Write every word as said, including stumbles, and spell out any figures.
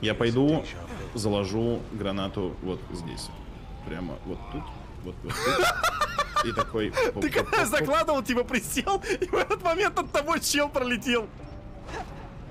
Я пойду, заложу гранату вот здесь. Прямо вот тут, вот, вот тут. И такой... Ты когда закладывал, типа присел, и в этот момент от тобой чел пролетел.